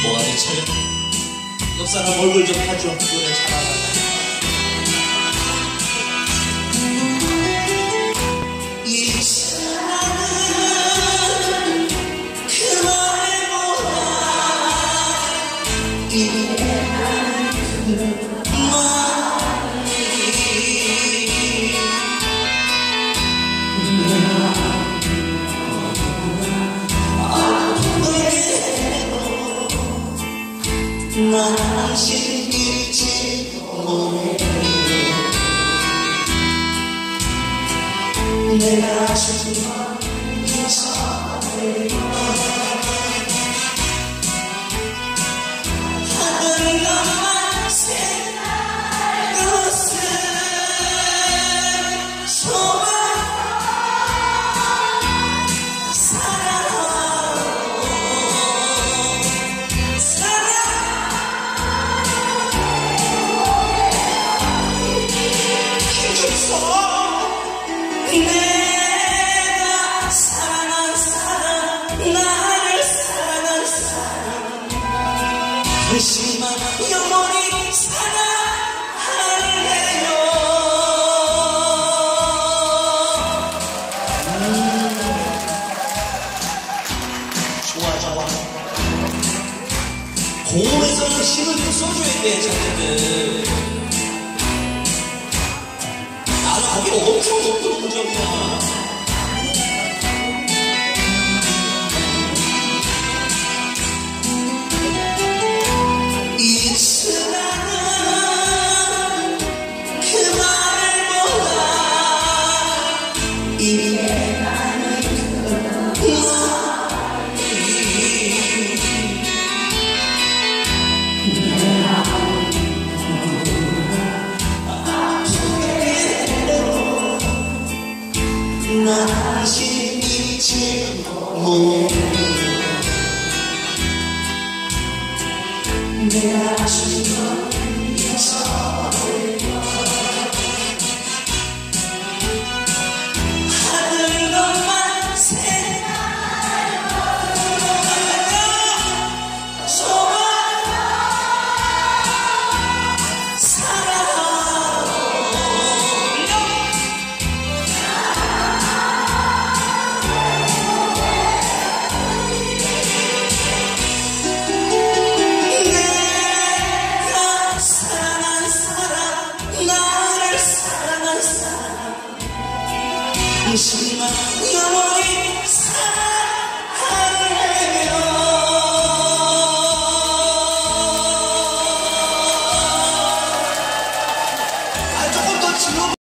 뭐가 대체요? 옆 사람 얼굴 좀 봐줘. 노래 잘하는데. 이 사랑은 그 말보다 이게 그 말이 난 당신 잊지 못해. 내가 정말 이상해. 하던 것만 생각했음. 소원 내가 사랑한 사람, 나를 사랑한 사람, 당신만 영원히 사랑할래요. 좋아 좋아. 고음에서는 힘을 좀 써줘야 돼 자기들. 거기 엄청 높은 음정이야. 이 사랑은 그 말보다 이게 나는 그 난 당신 잊지 못해. 내가 정말